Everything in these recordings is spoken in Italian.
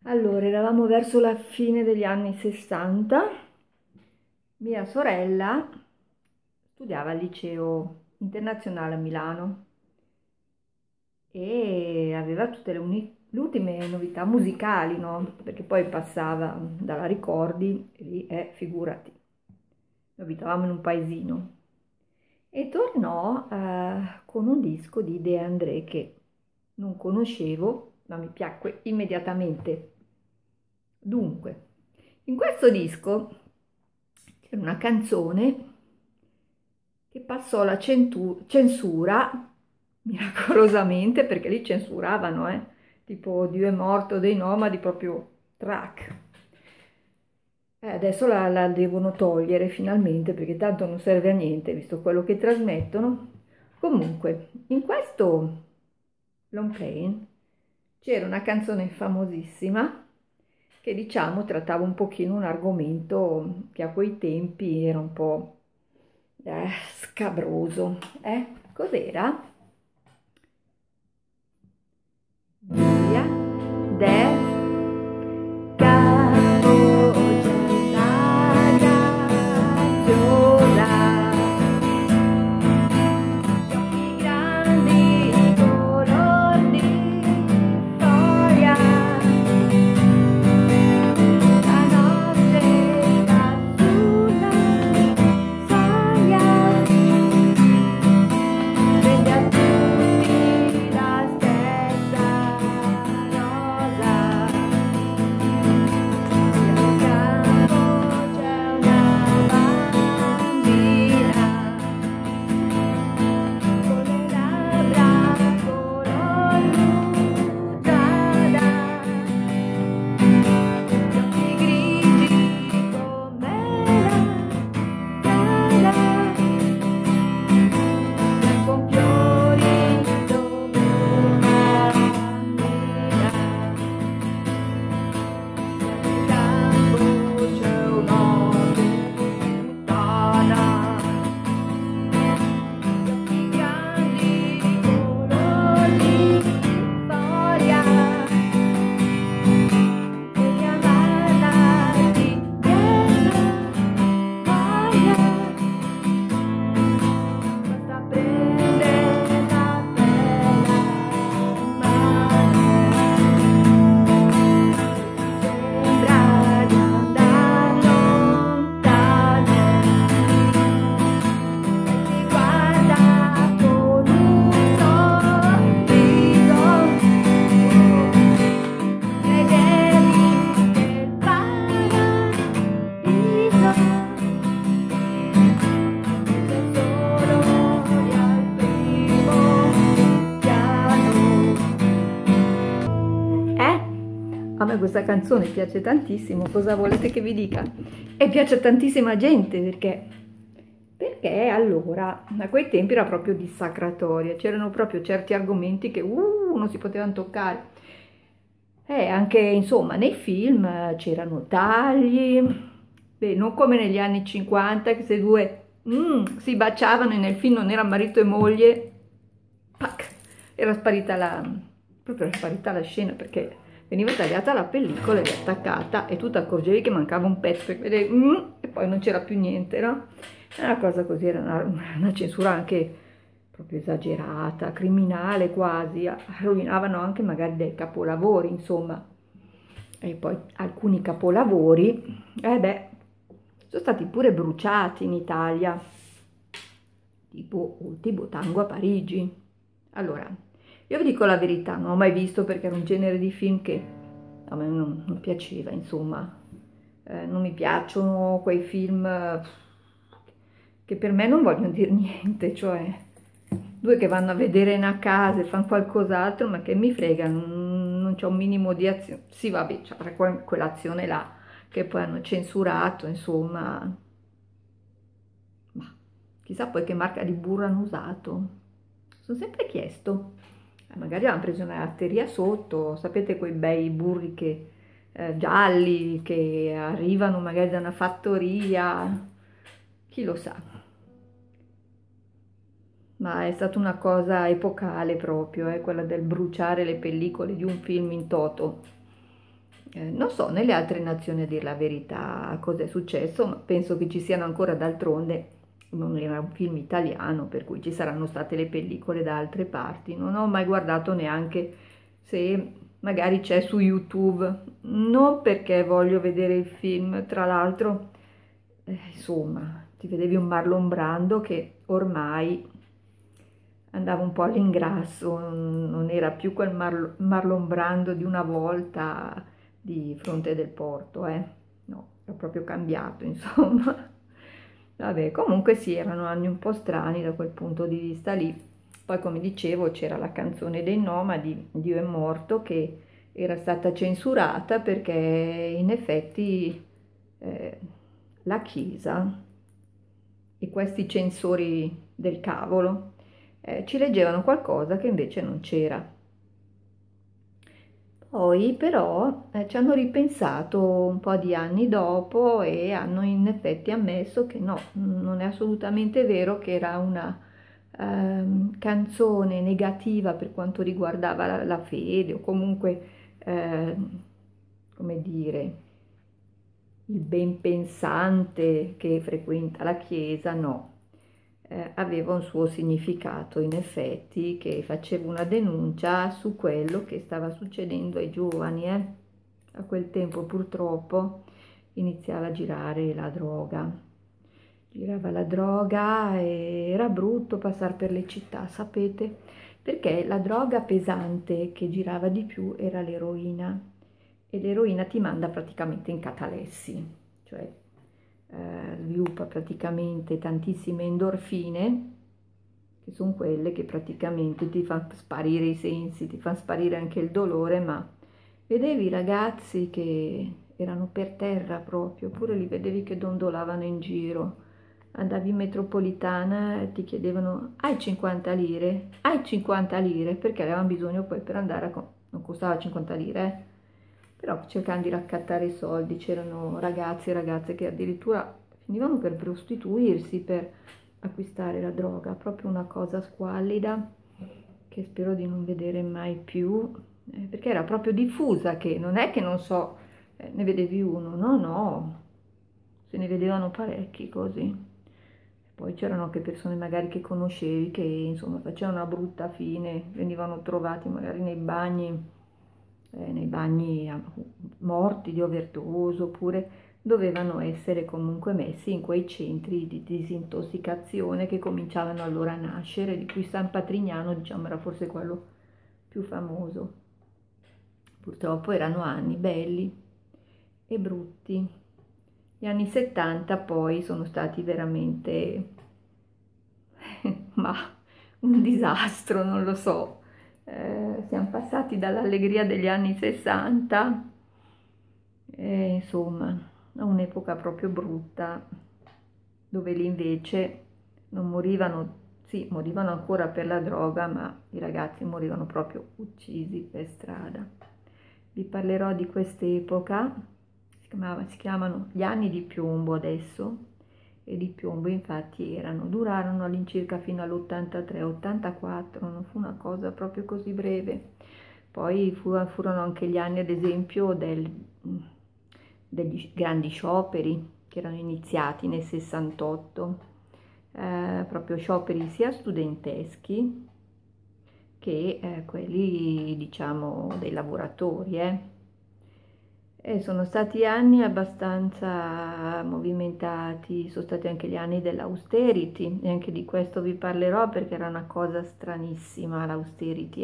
Allora, eravamo verso la fine degli anni 60, mia sorella studiava al liceo internazionale a Milano e aveva tutte le ultime novità musicali, no? Perché poi passava dalla Ricordi, e lì figurati, noi abitavamo in un paesino, e tornò con un disco di De André che non conoscevo, ma mi piacque immediatamente. Dunque, in questo disco c'era una canzone che passò la censura miracolosamente, perché lì censuravano, tipo Dio è morto dei Nomadi, proprio track. Adesso la devono togliere finalmente perché tanto non serve a niente, visto quello che trasmettono. Comunque, in questo long playing c'era una canzone famosissima che diciamo trattava un pochino un argomento che a quei tempi era un po' scabroso. Cos'era? Via del capo c'è una graziosa, gli occhi grandi color di foglia, la notte sta sulla soglia, vede a tutti la stessa rosa, nel campo c'è una bambina con le labbra color mutanda, gli occhi grigi come la strada, con fiori dove cammina, nel campo c'è una puttana, gli occhi grandi color di foglia, devi amarla di piena voglia, basta prendere la bella mano, sembra di andar lontano, e ti guarda con un sorriso, credevi nel paradiso, sei solo lì al primo piano. A me questa canzone piace tantissimo, cosa volete che vi dica? E piace a tantissima gente perché allora a quei tempi era proprio dissacratoria, c'erano proprio certi argomenti che non si potevano toccare. E anche insomma nei film c'erano tagli, beh, non come negli anni 50 che se due si baciavano e nel film non era marito e moglie, pac, era sparita proprio era sparita la scena perché veniva tagliata la pellicola e attaccata e tu ti accorgevi che mancava un pezzo perché vedevi, e poi non c'era più niente, no? Era una cosa così, era una censura anche proprio esagerata, criminale quasi, rovinavano anche magari dei capolavori, insomma. E poi alcuni capolavori, sono stati pure bruciati in Italia, tipo Ultimo Tango a Parigi. Allora, io vi dico la verità, non ho mai visto perché era un genere di film che a me non piaceva, insomma. Non mi piacciono quei film che per me non vogliono dire niente, cioè due che vanno a vedere una casa e fanno qualcos'altro, ma che mi frega, non c'è un minimo di azione. Sì, vabbè, c'è quell'azione là che poi hanno censurato, insomma. Ma chissà poi che marca di burro hanno usato. Sono sempre chiesto. Magari hanno preso una latteria sotto, sapete quei bei burri gialli che arrivano magari da una fattoria, chi lo sa. Ma è stata una cosa epocale proprio, quella del bruciare le pellicole di un film in toto. Non so nelle altre nazioni a dir la verità cosa è successo, ma penso che ci siano ancora, d'altronde non era un film italiano, per cui ci saranno state le pellicole da altre parti. Non ho mai guardato neanche se magari c'è su YouTube, non perché voglio vedere il film, tra l'altro, insomma, ti vedevi un Marlon Brando che ormai andava un po' all'ingrasso, non era più quel Marlon Brando di una volta di Fronte del Porto, no, era proprio cambiato, insomma. Vabbè, comunque sì, erano anni un po' strani da quel punto di vista lì. Poi, come dicevo, c'era la canzone dei Nomadi, Dio è morto, che era stata censurata perché in effetti eh, la Chiesa e questi censori del cavolo ci leggevano qualcosa che invece non c'era. Poi però ci hanno ripensato un po' di anni dopo e hanno in effetti ammesso che no, non è assolutamente vero che era una canzone negativa per quanto riguardava la fede o comunque, come dire, il ben pensante che frequenta la Chiesa, no. Aveva un suo significato in effetti, che faceva una denuncia su quello che stava succedendo ai giovani. A quel tempo purtroppo iniziava a girare la droga. Girava la droga e era brutto passare per le città, sapete? Perché la droga pesante che girava di più era l'eroina e l'eroina ti manda praticamente in catalessi, cioè sviluppa praticamente tantissime endorfine, che sono quelle che praticamente ti fanno sparire i sensi, ti fanno sparire anche il dolore, ma vedevi i ragazzi che erano per terra proprio, oppure li vedevi che dondolavano in giro. Andavi in metropolitana e ti chiedevano: hai 50 lire? Hai 50 lire? Perché avevano bisogno poi per andare a... non costava 50 lire, però cercando di raccattare i soldi. C'erano ragazzi e ragazze che addirittura finivano per prostituirsi per acquistare la droga, proprio una cosa squallida che spero di non vedere mai più, perché era proprio diffusa, che non è che non so, ne vedevi uno, no, no, se ne vedevano parecchi così. Poi c'erano anche persone magari che conoscevi che insomma facevano una brutta fine, venivano trovati magari nei bagni morti di overdose, oppure dovevano essere comunque messi in quei centri di disintossicazione che cominciavano allora a nascere, di cui San Patrignano, diciamo, era forse quello più famoso. Purtroppo erano anni belli e brutti. Gli anni 70 poi sono stati veramente, ma un disastro, non lo so. Siamo passati dall'allegria degli anni 60, insomma, a un'epoca proprio brutta, dove lì invece non morivano, sì, morivano ancora per la droga, ma i ragazzi morivano proprio uccisi per strada. Vi parlerò di quest'epoca, si chiamano gli anni di piombo adesso, e di piombo infatti durarono all'incirca fino all'83-84, non fu una cosa proprio così breve. Poi furono anche gli anni, ad esempio, degli grandi scioperi che erano iniziati nel 68, proprio scioperi sia studenteschi che quelli, diciamo, dei lavoratori. E sono stati anni abbastanza movimentati, sono stati anche gli anni dell'austerity, e anche di questo vi parlerò perché era una cosa stranissima l'austerity,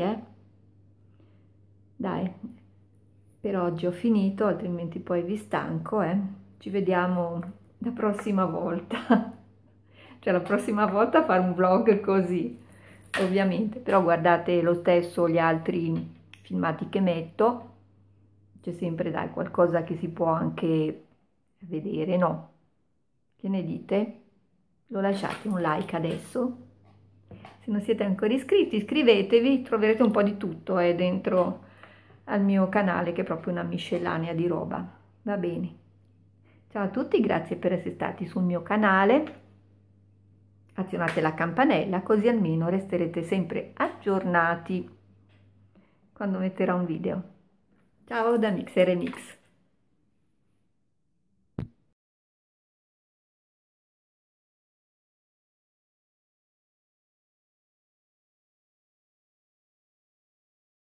Dai, per oggi ho finito, altrimenti poi vi stanco, Ci vediamo la prossima volta. Cioè la prossima volta fare un vlog così, ovviamente, però guardate lo stesso gli altri filmati che metto, c'è sempre, dai, qualcosa che si può anche vedere, no? Che ne dite? Lo lasciate un like adesso? Se non siete ancora iscritti, iscrivetevi, troverete un po' di tutto dentro al mio canale, che è proprio una miscellanea di roba. Va bene. Ciao a tutti, grazie per essere stati sul mio canale. Azionate la campanella, così almeno resterete sempre aggiornati quando metterò un video. Ciao da Mix e Remix.